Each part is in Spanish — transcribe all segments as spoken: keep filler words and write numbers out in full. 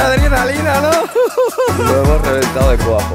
adrenalina, ¿no? Lo hemos reventado de cuajo.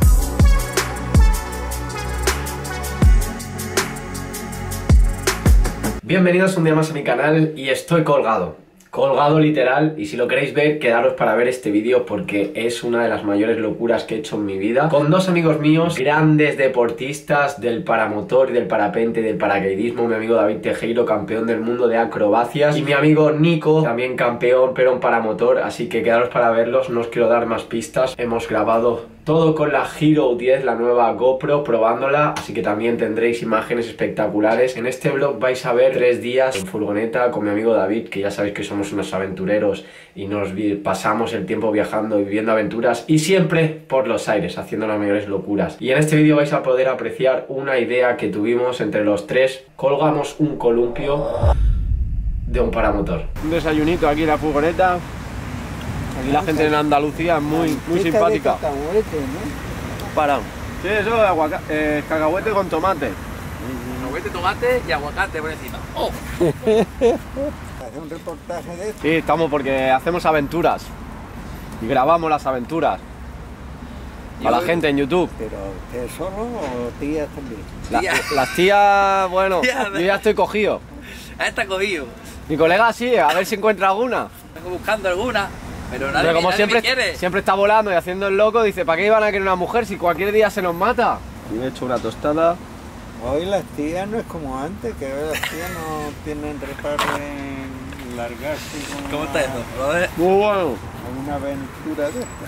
Bienvenidos un día más a mi canal y estoy colgado. Colgado literal, y si lo queréis ver, quedaros para ver este vídeo porque es una de las mayores locuras que he hecho en mi vida. Con dos amigos míos, grandes deportistas del paramotor y del parapente y del paracaidismo. Mi amigo David Tejero, campeón del mundo de acrobacias, y mi amigo Nico, también campeón pero en paramotor. Así que quedaros para verlos, no os quiero dar más pistas. Hemos grabado todo con la Hero diez, la nueva GoPro, probándola, así que también tendréis imágenes espectaculares. En este vlog vais a ver tres días en furgoneta con mi amigo David, que ya sabéis que somos unos aventureros y nos pasamos el tiempo viajando y viviendo aventuras, y siempre por los aires, haciendo las mayores locuras. Y en este vídeo vais a poder apreciar una idea que tuvimos entre los tres. Colgamos un columpio de un paramotor. Un desayunito aquí en la furgoneta. Aquí la gente en Andalucía es muy, muy simpática. Para. Sí, eso es aguacate, eh, cacahuete con tomate. Cacahuete, tomate y aguacate por encima. ¡Oh! ¿Hacer un reportaje de esto? Sí, estamos porque hacemos aventuras. Y grabamos las aventuras. A la gente en YouTube. ¿Pero usted solo o tías también? La, Tía. las tías, bueno, Tía, yo ya estoy cogido. Ahí está cogido. Mi colega sí, a ver si encuentra alguna. Vengo buscando alguna, pero nadie, Pero como nadie siempre, me quiere. siempre está volando y haciendo el loco, dice, ¿para qué iban a querer una mujer si cualquier día se nos mata? Y me he hecho una tostada. Hoy las tías no es como antes, que hoy las tías no tienen reparo en largarse con ¿Cómo una, está eso? A ver. Muy bueno. con una aventura de esta.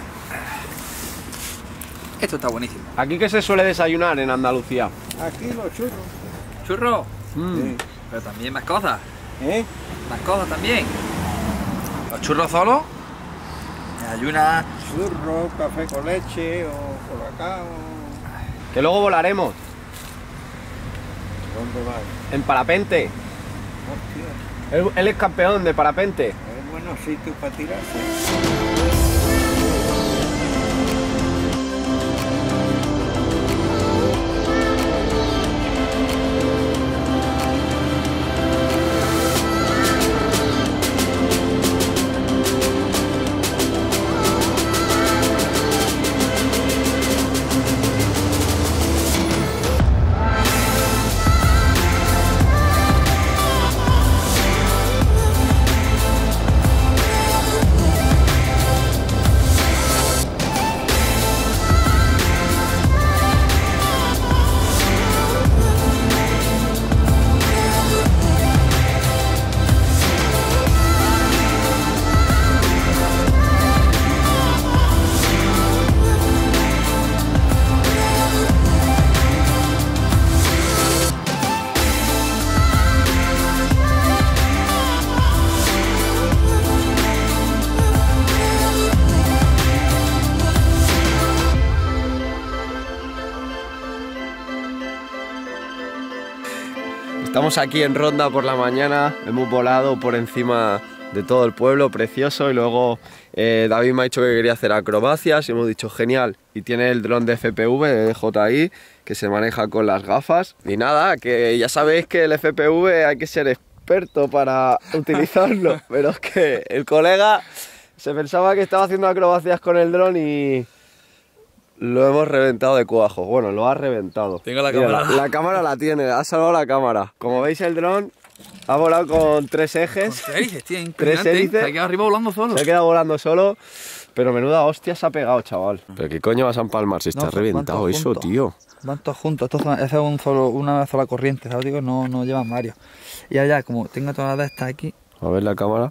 Esto está buenísimo. ¿Aquí qué se suele desayunar en Andalucía? Aquí los churros. Churro, Mm. Sí. pero también más cosas. ¿Eh? Más cosas también. Los churros solos. Hay una. Churros, café con leche o colacao. Que luego volaremos ¿Dónde vas? en parapente. Hostia, Él, él es campeón de parapente. es bueno sitio para tirarse. Estamos aquí en Ronda por la mañana, hemos volado por encima de todo el pueblo, precioso, y luego eh, David me ha dicho que quería hacer acrobacias y hemos dicho genial, y tiene el dron de F P V, de D J I, que se maneja con las gafas, y nada, que ya sabéis que el F P V hay que ser experto para utilizarlo, pero es que el colega se pensaba que estaba haciendo acrobacias con el dron y lo hemos reventado de cuajo. Bueno, lo ha reventado. Tengo la Mira, cámara. La, la cámara la tiene, ha salvado la cámara. Como veis, el dron ha volado con tres ejes. Con tres hélices, tío, Tres impresionante. hélices. Se ha quedado arriba volando solo. Se ha quedado volando solo. Pero menuda hostia se ha pegado, chaval. Pero qué coño vas a empalmar si está No, reventado van eso, todos juntos. tío. Van todos juntos, esto es un solo, una sola corriente, ¿sabes? Digo, no, no llevan varios. Y allá, como tengo todas las de estas aquí, A ver la cámara.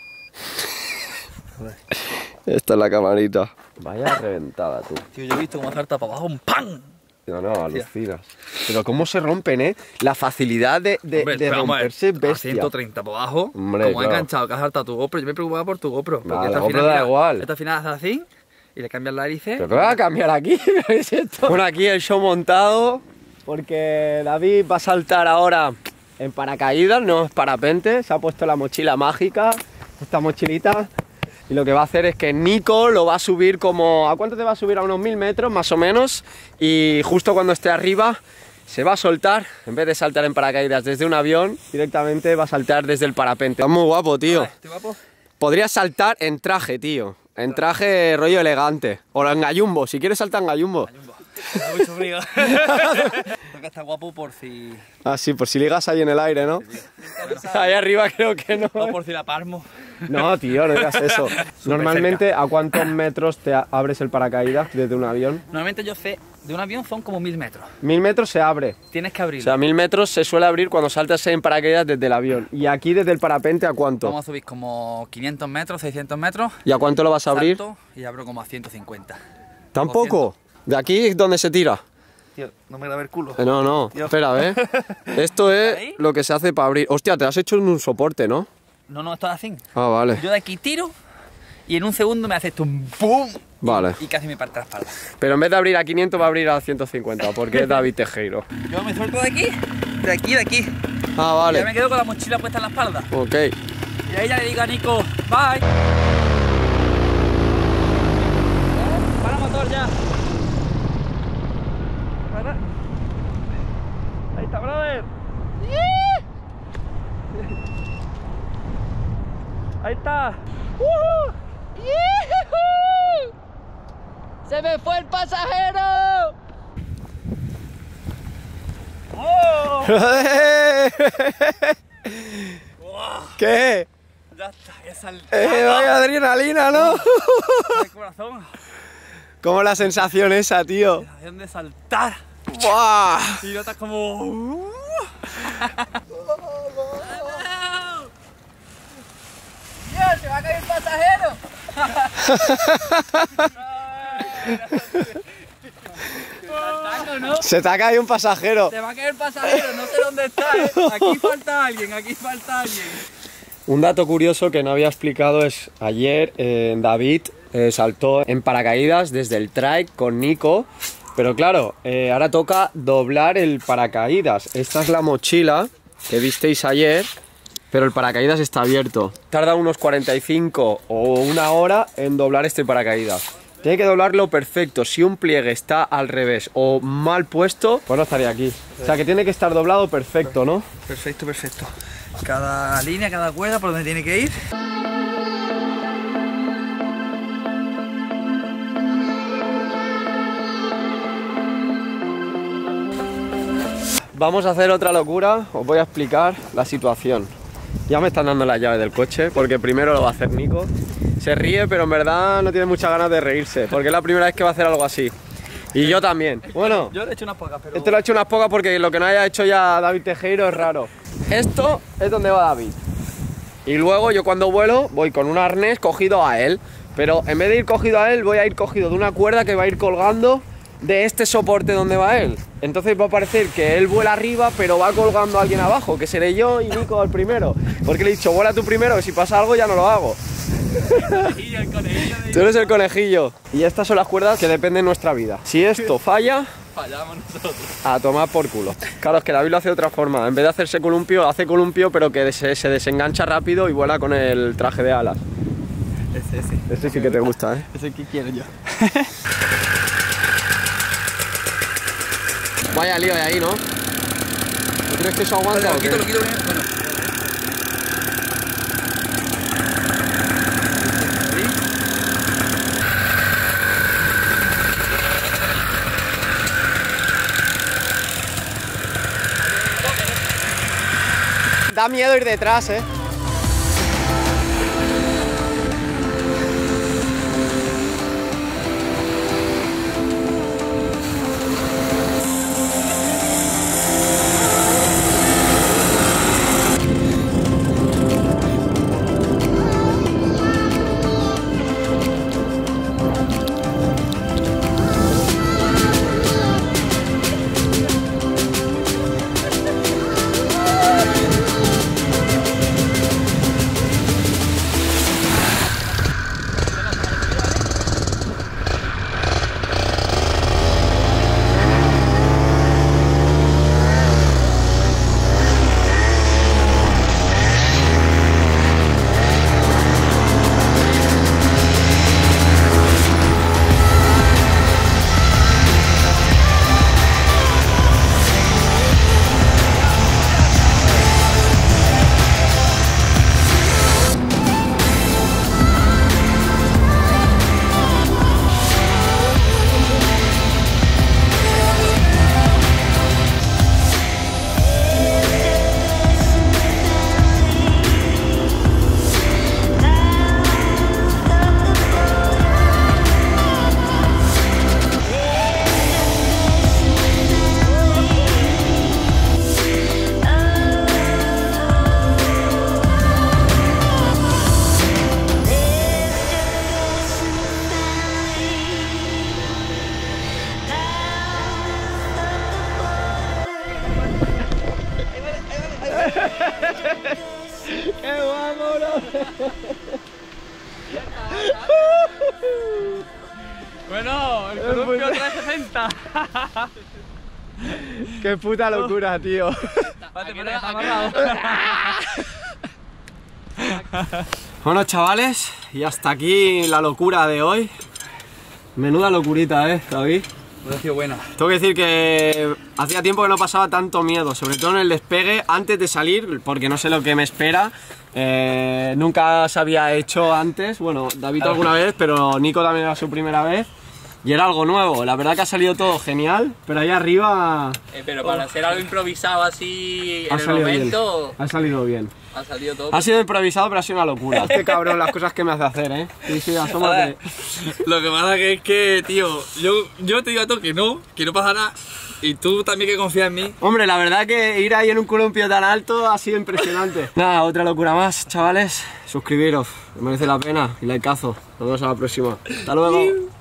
joder. Esta es la camarita. Vaya reventada, tú. Tío, yo he visto cómo salta para abajo un ¡pam! No, no, alucinas. Pero cómo se rompen, ¿eh? La facilidad de, de, Hombre, de pero vamos a ver, romperse a bestia. ciento treinta por abajo. Hombre, como ha claro. enganchado, que has saltado tu GoPro. Yo me preocupaba por tu GoPro. Nah, Porque la esta al GoPro final, da mira, igual. Esta al final hace así y le cambias la hélice. ¿Pero qué va a cambiar aquí? ¿Qué es esto? Bueno, aquí el show montado, porque David va a saltar ahora en paracaídas, no es parapente. Se ha puesto la mochila mágica, esta mochilita, y lo que va a hacer es que Nico lo va a subir como... ¿A cuánto te va a subir? A unos mil metros más o menos, y justo cuando esté arriba se va a soltar, en vez de saltar en paracaídas desde un avión, directamente va a saltar desde el parapente. Está muy guapo, tío. Vale, ¿estoy guapo? Podrías saltar en traje, tío. en traje rollo elegante. O en gallumbo, si quieres salta en gallumbo. Gallumbo. Me da mucho frío. Tengo que estar guapo por si... Ah, sí, por si ligas ahí en el aire, ¿no? Ahí arriba creo que no. O por si la palmo. No, tío, no digas eso. Normalmente, ¿a cuántos metros te abres el paracaídas desde un avión? Normalmente yo sé, de un avión son como mil metros. Mil metros se abre. Tienes que O abrirlo. sea, mil metros se suele abrir cuando saltas en paracaídas desde el avión. ¿Y aquí desde el parapente a cuánto? Vamos a subir como quinientos metros, seiscientos metros. ¿Y a cuánto lo vas a abrir? Salto y abro como a ciento cincuenta. ¿Tampoco? ¿De aquí es donde se tira? Tío, no me da el culo. Eh, no, no. Dios. Espera, ¿eh? Esto es ¿Ahí? lo que se hace para abrir. Hostia, te has hecho en un soporte, ¿no? No, no, esto es así. Ah, vale. Yo de aquí tiro y en un segundo me hace esto un ¡pum! Vale. Y casi me parte la espalda. Pero en vez de abrir a quinientos va a abrir a ciento cincuenta, porque es David Tejero. Yo me suelto de aquí, de aquí, de aquí. Ah, Y ya me vale. quedo con la mochila puesta en la espalda. Ok. Y ahí ya le digo a Nico, bye. Para motor ya. Para. Ahí está, brother. Ahí está. ¡Se me fue el pasajero! ¡Oh! ¿Qué? Ya está, he saltado. Eh, vaya adrenalina, ¿no? El corazón. ¿Cómo la sensación esa, tío? Sensación de saltar. ¡Buah! Y notas como... uh. ¡Dios, se va a caer el pasajero! Saltando, ¿no? Se te ha caído un pasajero. Se va a caer el pasajero, no sé dónde está, ¿eh? Aquí falta alguien, aquí falta alguien. Un dato curioso que no había explicado es ayer eh, David eh, saltó en paracaídas desde el trike con Nico, pero claro, eh, ahora toca doblar el paracaídas. Esta es la mochila que visteis ayer, pero el paracaídas está abierto. Tarda unos cuarenta y cinco o una hora en doblar este paracaídas. Tiene que doblarlo perfecto. Si un pliegue está al revés o mal puesto, pues no estaría aquí. O sea que tiene que estar doblado perfecto, ¿no? Perfecto, perfecto. Cada línea, cada cuerda por donde tiene que ir. Vamos a hacer otra locura, os voy a explicar la situación. Ya me están dando las llaves del coche, porque primero lo va a hacer Nico. Se ríe, pero en verdad no tiene muchas ganas de reírse, porque es la primera vez que va a hacer algo así. Y yo también. Bueno, Yo le he hecho unas pocas, pero... este lo he hecho unas pocas porque lo que no haya hecho ya David Tejero es raro. Esto es donde va David. Y luego yo cuando vuelo voy con un arnés cogido a él. Pero en vez de ir cogido a él, voy a ir cogido de una cuerda que va a ir colgando de este soporte donde va él. Entonces va a parecer que él vuela arriba, pero va colgando a alguien abajo, que seré yo y Nico el primero. Porque le he dicho, vuela tú primero, que si pasa algo ya no lo hago. El conejillo de... Tú eres el conejillo. Y estas son las cuerdas que dependen de nuestra vida. Si esto falla, Fallamos nosotros. a tomar por culo. Claro, es que David lo hace de otra forma. En vez de hacerse columpio, hace columpio, pero que se, se desengancha rápido y vuela con el traje de alas. Ese, ese. Este sí que te gusta, ¿eh? Ese que quiero yo. Vaya lío de ahí, ¿no? ¿No crees que eso aguanta Lo o qué? quito, lo quito bien. Bueno. Da miedo ir detrás, ¿eh? Bueno, el columpio trescientos sesenta. Qué puta locura, tío. Bueno, chavales, y hasta aquí la locura de hoy. Menuda locurita, ¿eh, David? Ha sido buena. Tengo que decir que hacía tiempo que no pasaba tanto miedo, sobre todo en el despegue, antes de salir, porque no sé lo que me espera. Eh, nunca se había hecho antes, bueno, David alguna vez, pero Nico también era su primera vez. Y era algo nuevo, la verdad que ha salido todo genial, pero ahí arriba... Eh, pero para hacer algo improvisado así ha en el salido momento, bien. Ha salido bien. ha salido todo. Ha sido improvisado, pero ha sido una locura. Este cabrón, las cosas que me hace hacer, ¿eh? Sí, sí, asómate. Lo que pasa que es que, tío, yo, yo te digo a todo que no, que no pasa nada. Y tú también que confías en mí. Hombre, la verdad que ir ahí en un columpio tan alto ha sido impresionante. Nada, otra locura más, chavales. Suscribiros, merece la pena. Y likeazo. Nos vemos a la próxima. Hasta luego.